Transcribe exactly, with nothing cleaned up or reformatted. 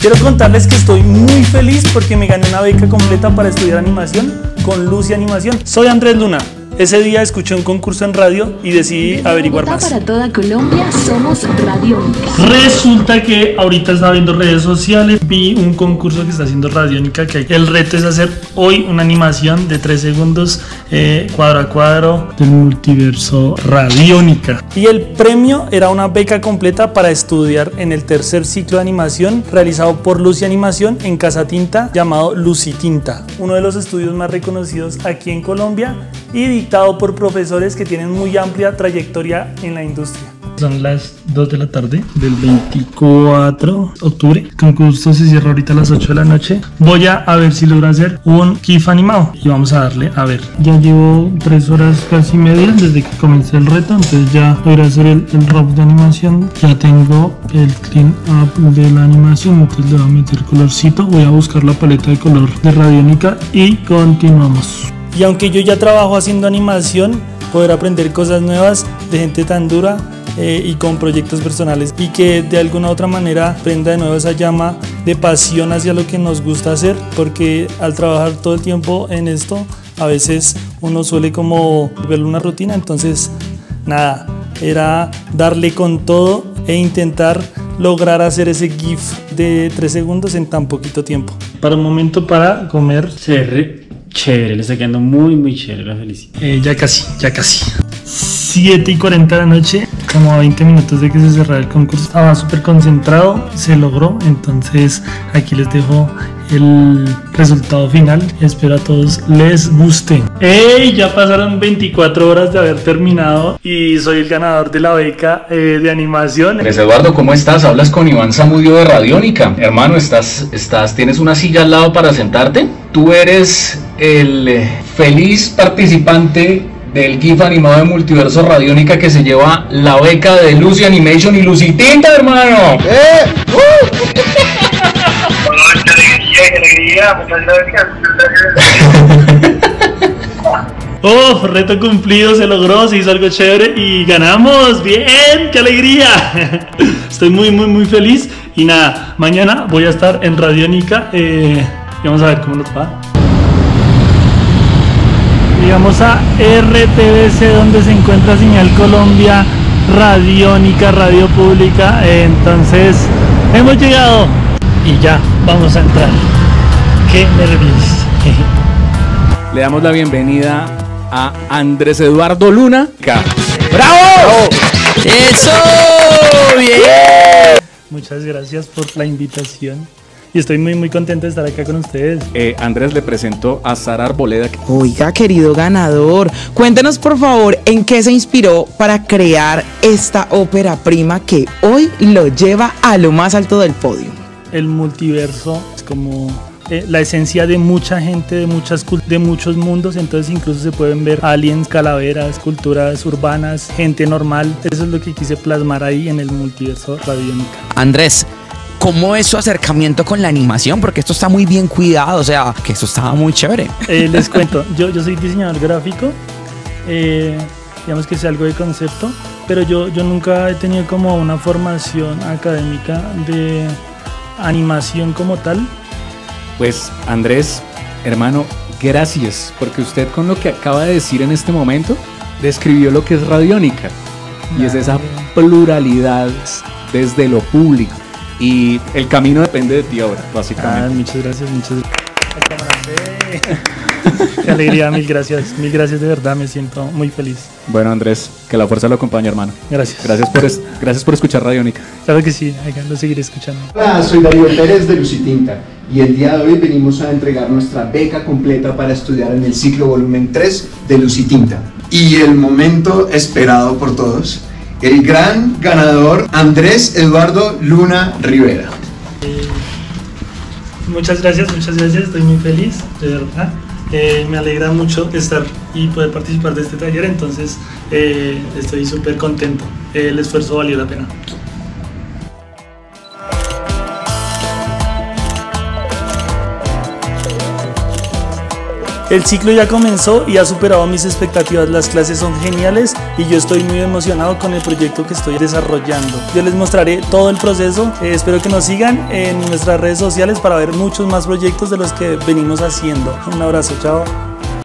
Quiero contarles que estoy muy feliz porque me gané una beca completa para estudiar animación con Lucy Animación. Soy Andrés Luna. Ese día escuché un concurso en radio y decidí averiguar más. Para toda Colombia somos Radiónica. Resulta que ahorita estaba viendo redes sociales, vi un concurso que está haciendo Radiónica, que el reto es hacer hoy una animación de tres segundos eh, cuadro a cuadro del multiverso Radiónica. Y el premio era una beca completa para estudiar en el tercer ciclo de animación realizado por Lucy Animación en Casa Tinta, llamado Lucy Tinta, uno de los estudios más reconocidos aquí en Colombia y dictado por profesores que tienen muy amplia trayectoria en la industria. Son las dos de la tarde del veinticuatro de octubre. El concurso se cierra ahorita a las ocho de la noche. Voy a, a ver si logro hacer un GIF animado y vamos a darle a ver. Ya llevo tres horas casi media desde que comencé el reto, entonces ya voy a hacer el, el rough de animación. Ya tengo el clean up de la animación, entonces le voy a meter colorcito. Voy a buscar la paleta de color de Radiónica y continuamos. Y aunque yo ya trabajo haciendo animación, poder aprender cosas nuevas de gente tan dura eh, y con proyectos personales y que de alguna u otra manera prenda de nuevo esa llama de pasión hacia lo que nos gusta hacer, porque al trabajar todo el tiempo en esto a veces uno suele como verlo una rutina. Entonces nada, era darle con todo e intentar lograr hacer ese GIF de tres segundos en tan poquito tiempo. Para un momento para comer. Chévere, chévere, le está quedando muy muy chévere, la felicito. Eh, ya casi, ya casi. siete y cuarenta de la noche, como a veinte minutos de que se cerrara el concurso. Estaba súper concentrado, se logró, entonces aquí les dejo el resultado final. Espero a todos les guste. ¡Ey! Ya pasaron veinticuatro horas de haber terminado y soy el ganador de la beca eh, de animación. Andrés Eduardo, ¿cómo estás? Hablas con Iván Zamudio de Radiónica. Hermano, ¿estás, estás, ¿tienes una silla al lado para sentarte? Tú eres el eh, feliz participante del GIF animado de Multiverso Radiónica que se lleva la beca de Lucy Animation y Lucy Tinta, hermano. ¡Eh! ¡Uh! ¡Qué alegría, qué alegría! Muchas gracias. ¡Oh! Reto cumplido, se logró, se hizo algo chévere y ganamos. ¡Bien! ¡Qué alegría! Estoy muy, muy, muy feliz. Y nada, mañana voy a estar en Radiónica eh, y vamos a ver cómo nos va. Llegamos a R T V C, donde se encuentra Señal Colombia, Radiónica, Radio Pública. Entonces hemos llegado y ya vamos a entrar. ¡Qué nervios! Le damos la bienvenida a Andrés Eduardo Luna. ¡Bravo! ¡Eso! ¡Bien! Muchas gracias por la invitación. Y estoy muy muy contento de estar acá con ustedes. Eh, Andrés le presentó a Sara Arboleda. Oiga, querido ganador, cuéntenos por favor en qué se inspiró para crear esta ópera prima que hoy lo lleva a lo más alto del podio. El multiverso es como eh, la esencia de mucha gente, de, muchas, de muchos mundos. Entonces incluso se pueden ver aliens, calaveras, culturas urbanas, gente normal. Eso es lo que quise plasmar ahí en el multiverso Radiónica. Andrés, ¿cómo es su acercamiento con la animación? Porque esto está muy bien cuidado, o sea, que esto estaba muy chévere. Eh, les cuento, yo, yo soy diseñador gráfico, eh, digamos que sé algo de concepto, pero yo, yo nunca he tenido como una formación académica de animación como tal. Pues Andrés, hermano, gracias, porque usted con lo que acaba de decir en este momento describió lo que es Radiónica, y es esa pluralidad desde lo público. Y el camino depende de ti ahora, básicamente. Ah, muchas gracias, muchas gracias. Qué alegría, mil gracias, mil gracias de verdad, me siento muy feliz. Bueno, Andrés, que la fuerza lo acompañe, hermano. Gracias. Gracias por, es, gracias por escuchar Radiónica. Claro que sí, acá lo seguiré escuchando. Hola, soy Darío Pérez de Lucy Tinta y el día de hoy venimos a entregar nuestra beca completa para estudiar en el ciclo volumen tres de Lucy Tinta. Y el momento esperado por todos, el gran ganador Andrés Eduardo Luna Rivera. Eh, muchas gracias, muchas gracias, estoy muy feliz, de verdad. Eh, me alegra mucho estar y poder participar de este taller, entonces eh, estoy súper contento. Eh, el esfuerzo valió la pena. El ciclo ya comenzó y ha superado mis expectativas. Las clases son geniales y yo estoy muy emocionado con el proyecto que estoy desarrollando. Yo les mostraré todo el proceso. Eh, espero que nos sigan en nuestras redes sociales para ver muchos más proyectos de los que venimos haciendo. Un abrazo, chao.